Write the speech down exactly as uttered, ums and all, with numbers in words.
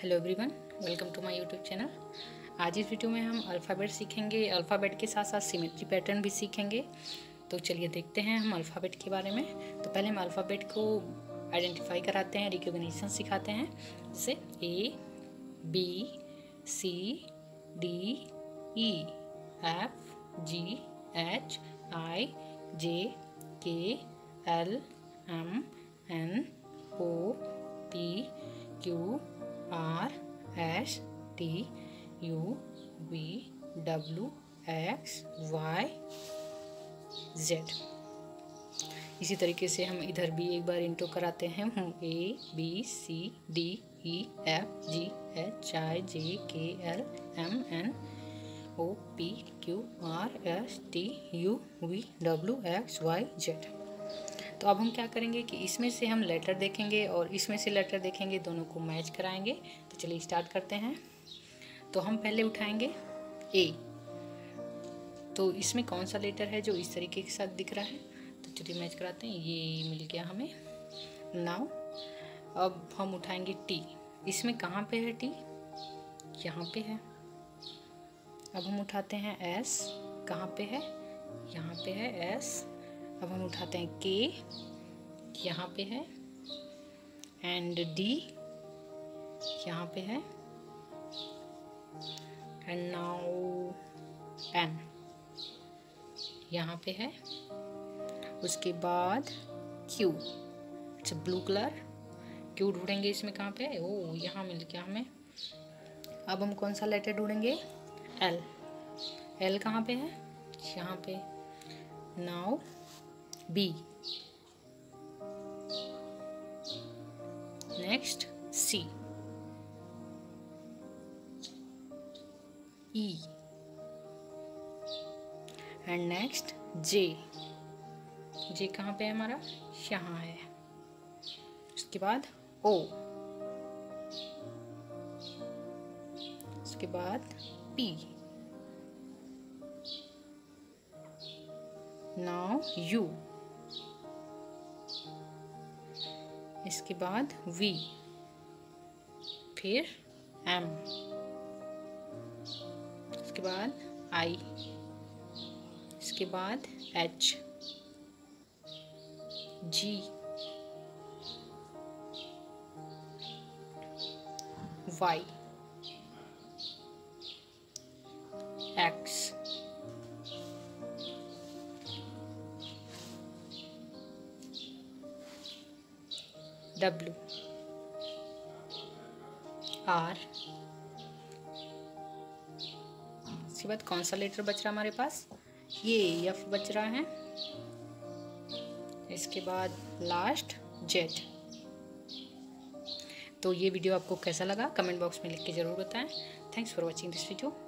Hello everyone, welcome to my YouTube channel. आज इस video में हम अल्फ़ाबेट सीखेंगे। अल्फ़ाबेट के साथ साथ सिमेट्री पैटर्न भी सीखेंगे। तो चलिए देखते हैं हम अल्फ़ाबेट के बारे में। तो पहले हम अल्फ़ाबेट को आइडेंटिफाई कराते हैं, रिकॉग्निशन सिखाते हैं। जैसे A B C D E F G H I J K L M N O P Q R S T U V W X Y Z. इसी तरीके से हम इधर भी एक बार इंट्रो कराते हैं। A B C D E F G H I J K L M N O P Q R S T U V W X Y Z. तो अब हम क्या करेंगे कि इसमें से हम लेटर देखेंगे और इसमें से लेटर देखेंगे, दोनों को मैच कराएंगे। तो चलिए स्टार्ट करते हैं। तो हम पहले उठाएंगे ए। तो इसमें कौन सा लेटर है जो इस तरीके के साथ दिख रहा है? तो चलिए मैच कराते हैं। ये मिल गया हमें। नाउ अब हम उठाएंगे टी। इसमें कहाँ पे है टी? यहाँ पे है। अब हम उठाते हैं एस। कहाँ पे है? यहाँ पे है एस। अब हम उठाते हैं के, यहाँ पे है। एंड डी यहाँ पे है। एंड नाउ एन यहाँ पे है। उसके बाद Q, it's blue colour. Q ढूंढेंगे इसमें कहाँ पे? ओ यहाँ मिल गया हमें। अब हम कौन सा लेटर ढूंढेंगे? एल। एल कहाँ पे है? यहाँ पे। Now B. Next C. E. And next J. J कहाँ पे है हमारा? यहाँ है। उसके बाद O. उसके बाद P. Now U. इसके बाद V, फिर M, इसके बाद I, इसके बाद H, G, Y, X, W, R। इसके बाद कौन सा लेटर बच रहा हमारे पास? ये एफ बच रहा है। इसके बाद लास्ट जेड। तो ये वीडियो आपको कैसा लगा कमेंट बॉक्स में लिख के ज़रूर बताएं। Thanks for watching this video.